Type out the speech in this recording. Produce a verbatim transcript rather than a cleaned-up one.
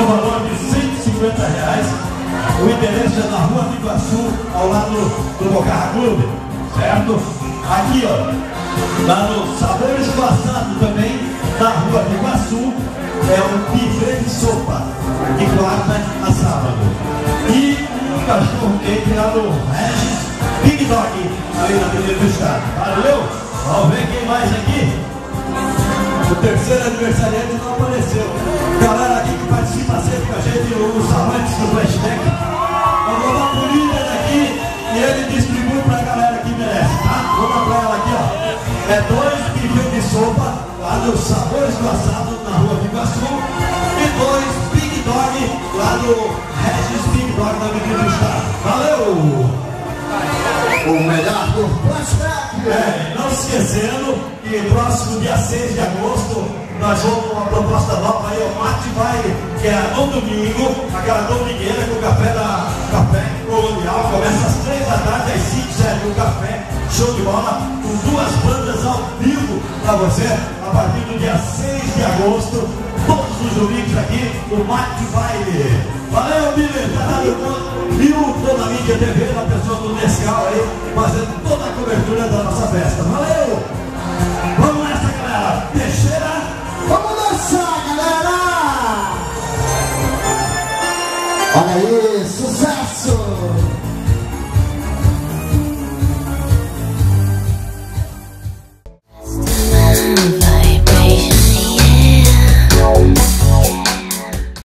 no valor de cento e cinquenta reais. O endereço é na Rua Iguaçu, ao lado do Bocarra Clube, certo? Aqui, ó, lá no Sabores do Assado também, na Rua Iguaçu, é um buffet de sopa, de quarta a sábado. E um cachorro quente lá no Regis Big Dog, ali na Avenida do Estado. Valeu? Vamos ver quem mais aqui. O terceiro aniversariante não apareceu. Galera aqui que participa sempre com a gente, os amantes do flashback. Eu vou dar pro líder aqui e ele distribui pra galera que merece, tá? Vou dar pra ela aqui, ó. É dois buffet de sopa lá nos Sabores do Assado, na Rua Iguaçu. E dois Big Dog lá no Regis Big Dog, na Avenida do Estado. Valeu! O melhor do flashback. É, não se esquecendo que próximo dia seis de agosto nós vamos com uma proposta nova aí, o Mate Vai, que é no domingo, aquela domingueira com o café da Café Colonial, começa às três da tarde, às cinco serve o café, show de bola, com duas bandas ao vivo para você, a partir do dia seis de agosto, todos os domingos aqui, o Mate Vai. Valeu, Miller, tá dando conta. Viu toda a mídia T V, na pessoa do Nescau aí, fazendo toda a cobertura da nossa festa. Valeu! Vamos nessa, galera! Teixeira! Vamos dançar, galera! Olha aí, sucesso!